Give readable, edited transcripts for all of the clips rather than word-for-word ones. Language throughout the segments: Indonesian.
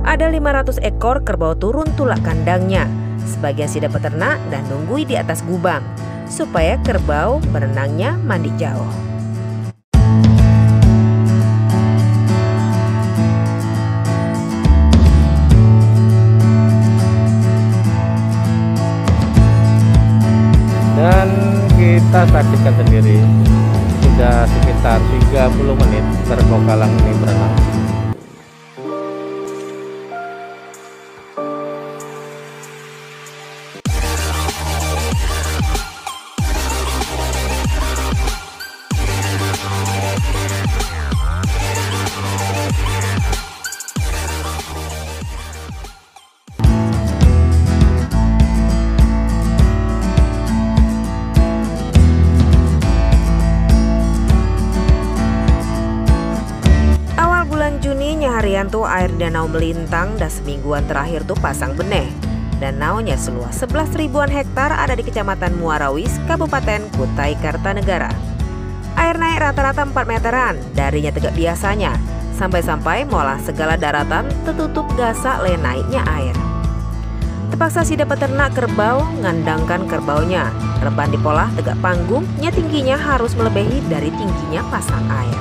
Ada 500 ekor kerbau turun tulak kandangnya. Sebagian sidak peternak dan nunggui di atas gubang, supaya kerbau berenangnya mandi jauh. Dan kita saksikan sendiri, sudah sekitar 30 menit kerbau kalang ini berenang. Juni harian tuh air danau melintang dan semingguan terakhir tuh pasang beneh. Danaunya seluas 11 ribuan hektar ada di Kecamatan Muarawis, Kabupaten Kutai Kartanegara. Air naik rata-rata 4 meteran, darinya tegak biasanya, sampai-sampai mola segala daratan tertutup gasak le naiknya air. Terpaksa sidak peternak kerbau ngandangkan kerbaunya, reban dipolah tegak panggung, tingginya harus melebihi dari tingginya pasang air.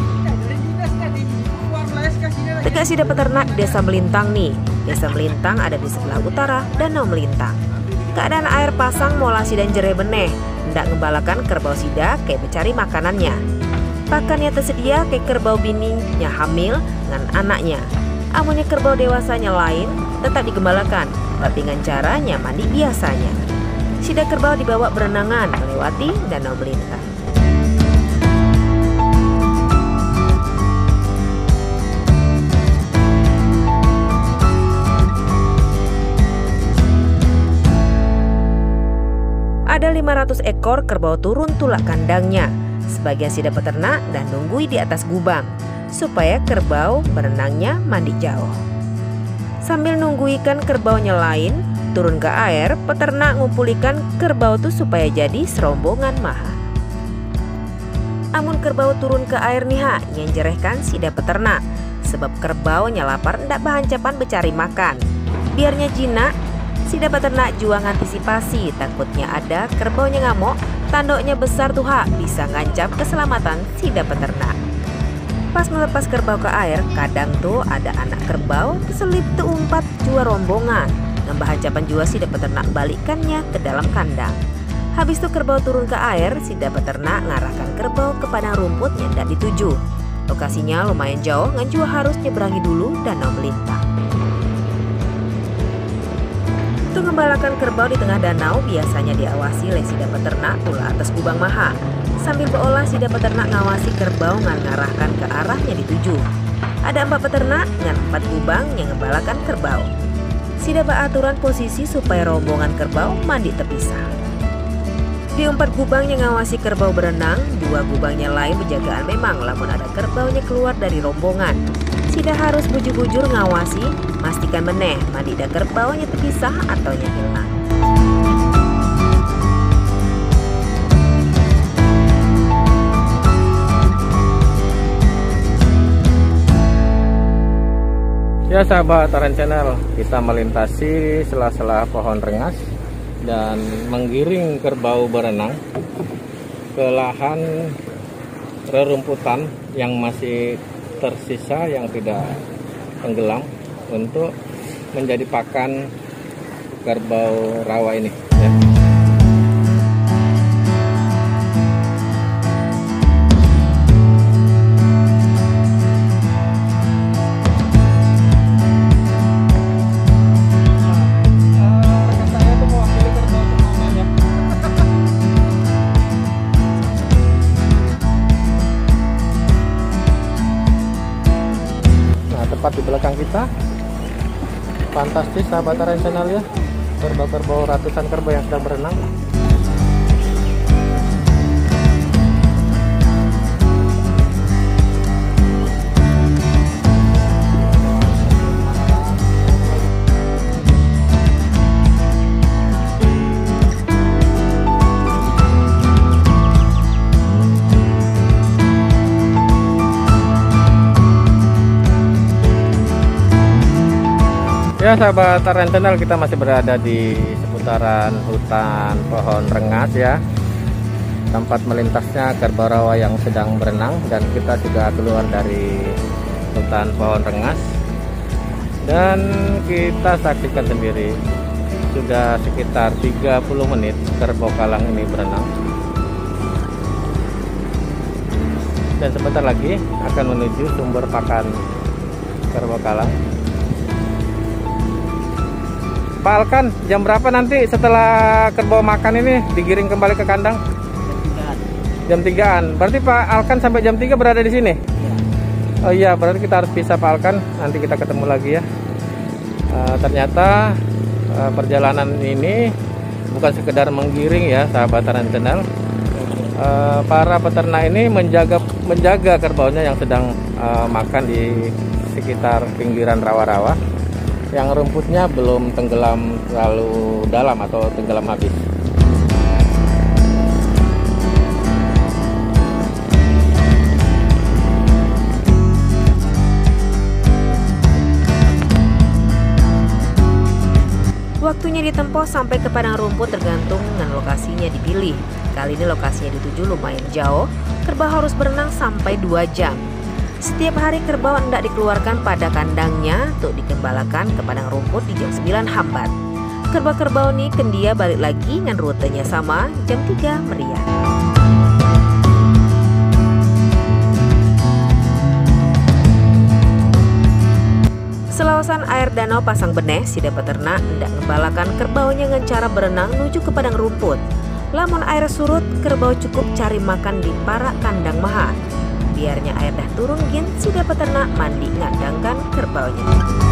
Tegak sidak peternak Desa Melintang nih. Desa Melintang ada di sebelah utara Danau Melintang. Keadaan air pasang mola sidan jere beneh, hendak ngebalakan kerbau sidak kayak mencari makanannya. Pakannya tersedia kayak kerbau bininya hamil dengan anaknya. Amunnya kerbau dewasanya lain tetap digembalakan, tapi dengan caranya mandi biasanya. Sidak kerbau dibawa berenangan melewati Danau Melintang. Ada 500 ekor kerbau turun tulak kandangnya. Sebagian sidak peternak dan nunggui di atas gubang, supaya kerbau berenangnya mandi jauh. Sambil nungguikan kerbaunya lain turun ke air, peternak ngumpulikan kerbau tuh supaya jadi serombongan maha. Amun kerbau turun ke air nih nyenjerehkan sidak peternak, sebab kerbaunya lapar ndak bahancapan becari makan. Biarnya jinak, sidak peternak juang antisipasi, takutnya ada kerbaunya ngamuk, tanduknya besar tuh bisa ngancam keselamatan sidak peternak. Pas melepas kerbau ke air, kadang tuh ada anak kerbau keselip terumpat jua rombongan, ngebahancapan jua sidak peternak balikkannya ke dalam kandang. Habis tuh kerbau turun ke air, sidak peternak ngarahkan kerbau ke padang rumput yang tidak dituju. Lokasinya lumayan jauh, ngan jua harus nyeberangi dulu Danau Melintang. Untuk ngembalakan kerbau di tengah danau biasanya diawasi oleh sidak peternak tula atas gubang maha. Sambil berolah sidak peternak ngawasi kerbau ngarahkan ke arahnya dituju. Ada 4 peternak dengan 4 gubang yang ngembalakan kerbau. Sidak beraturan posisi supaya rombongan kerbau mandi terpisah. Di 4 gubang yang ngawasi kerbau berenang, 2 gubangnya lain penjagaan memang lamun ada kerbaunya keluar dari rombongan. Sidak harus bujur-bujur ngawasi, pastikan meneh mandi dan kerbaunya terpisah atau hilang. Ya sahabat Taren Channel, kita melintasi sela-sela pohon rengas dan menggiring kerbau berenang ke lahan rerumputan yang masih tersisa yang tidak tenggelam untuk menjadi pakan kerbau rawa ini ya. Tepat di belakang kita, fantastis sahabat Taren Channel ya, kerbau-kerbau, ratusan kerbau yang sedang berenang. Ya sahabat rentenal, kita masih berada di seputaran hutan pohon rengas ya, tempat melintasnya kerbau rawa yang sedang berenang. Dan kita sudah keluar dari hutan pohon rengas dan kita saksikan sendiri sudah sekitar 30 menit kerbau kalang ini berenang, dan sebentar lagi akan menuju sumber pakan kerbau kalang. Pak Alkan, jam berapa nanti setelah kerbau makan ini digiring kembali ke kandang? Jam 3-an. Berarti Pak Alkan sampai jam 3 berada di sini? Ya. Oh iya, berarti kita harus pisah Pak Alkan. Nanti kita ketemu lagi ya. Ternyata perjalanan ini bukan sekedar menggiring ya sahabat rentenal. Para peternak ini menjaga kerbaunya yang sedang makan di sekitar pinggiran rawa-rawa yang rumputnya belum tenggelam terlalu dalam atau tenggelam habis. Waktunya ditempuh sampai ke padang rumput tergantung dengan lokasinya dipilih. Kali ini lokasinya dituju lumayan jauh, kerbau harus berenang sampai 2 jam. Setiap hari kerbau hendak dikeluarkan pada kandangnya untuk dikembalakan ke padang rumput di jam 9 hambat. Kerbau-kerbau ini kendia balik lagi dengan rutenya sama, jam 3 meriah. Selausan air danau Pasang Beneh, si peternak hendak ngembalakan kerbaunya dengan cara berenang menuju ke padang rumput. Lamun air surut, kerbau cukup cari makan di parak kandang maha. Biarnya air dah turun gin, sudah peternak mandi ngandangkan kerbaunya.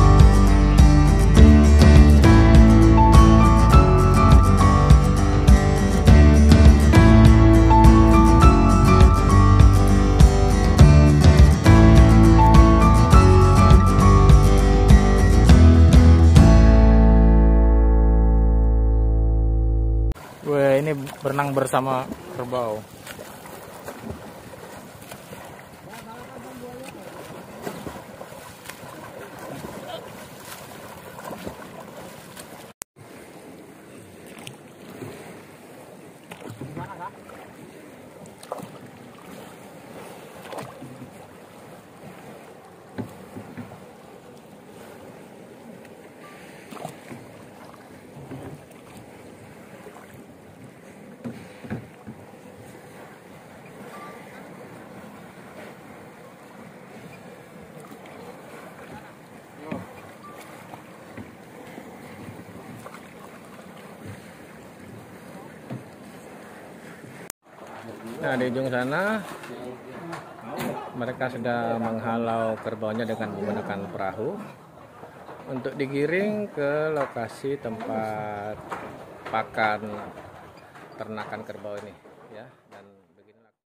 Wah, ini berenang bersama kerbau. Nah, di ujung sana mereka sudah menghalau kerbaunya dengan menggunakan perahu untuk digiring ke lokasi tempat pakan ternakan kerbau ini.